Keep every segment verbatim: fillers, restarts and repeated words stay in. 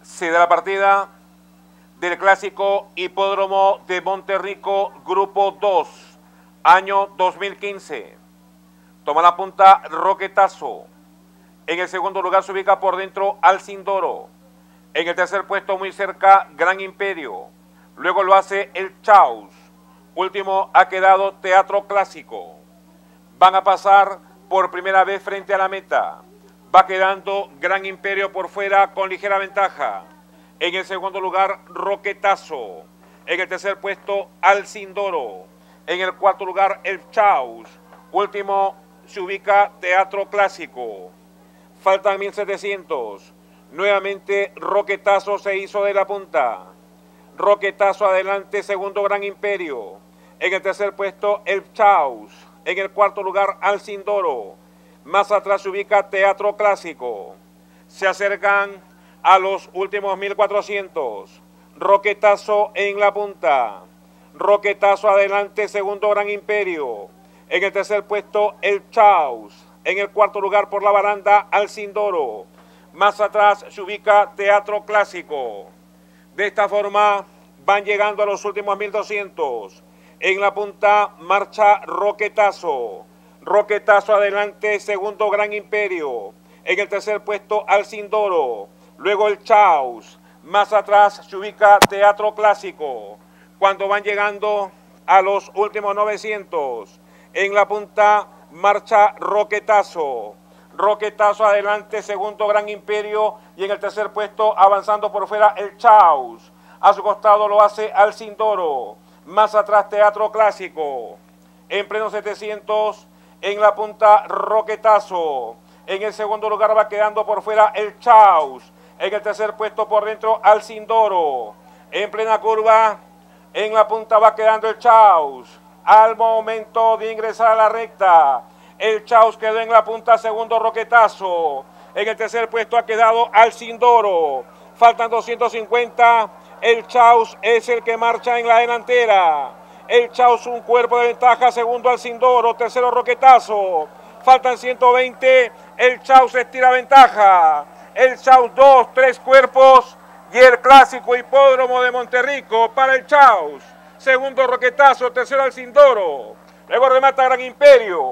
Se da la partida del clásico Hipódromo de Monterrico, Grupo dos, año dos mil quince. Toma la punta Roquetazo. En el segundo lugar se ubica por dentro Alcindoro. En el tercer puesto, muy cerca, Gran Imperio. Luego lo hace el Chaus. Último ha quedado Teatro Clásico. Van a pasar por primera vez frente a la meta. Va quedando Gran Imperio por fuera con ligera ventaja. En el segundo lugar, Roquetazo. En el tercer puesto, Alcindoro. En el cuarto lugar, el Chaus. Último se ubica Teatro Clásico. Faltan mil setecientos. Nuevamente, Roquetazo se hizo de la punta. Roquetazo adelante, segundo Gran Imperio. En el tercer puesto, el Chaus. En el cuarto lugar, Alcindoro. Más atrás se ubica Teatro Clásico. Se acercan a los últimos mil cuatrocientos. Roquetazo en la punta. Roquetazo adelante, segundo Gran Imperio. En el tercer puesto, el Chaus. En el cuarto lugar por la baranda, Alcindoro. Más atrás se ubica Teatro Clásico. De esta forma van llegando a los últimos mil doscientos. En la punta marcha Roquetazo. Roquetazo adelante, segundo Gran Imperio. En el tercer puesto, Alcindoro. Luego el Chaus. Más atrás se ubica Teatro Clásico. Cuando van llegando a los últimos novecientos. En la punta marcha Roquetazo. Roquetazo adelante, segundo Gran Imperio. Y en el tercer puesto, avanzando por fuera, el Chaus. A su costado lo hace Alcindoro. Más atrás Teatro Clásico. En pleno setecientos, en la punta Roquetazo. En el segundo lugar va quedando por fuera el Chaus. En el tercer puesto por dentro Alcindoro. En plena curva, en la punta va quedando el Chaus. Al momento de ingresar a la recta, el Chaus quedó en la punta, segundo Roquetazo. En el tercer puesto ha quedado Alcindoro. Faltan doscientos cincuenta. El Chaus es el que marcha en la delantera. El Chaus un cuerpo de ventaja, segundo Alcindoro, tercero Roquetazo. Faltan ciento veinte. El Chaus estira ventaja. El Chaus dos, tres cuerpos. Y el clásico Hipódromo de Monterrico para el Chaus. Segundo Roquetazo, tercero Alcindoro. Luego remata Gran Imperio.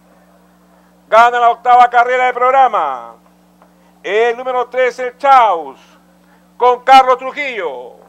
Gana la octava carrera del programa. El número tres, el Chaus. Con Carlos Trujillo.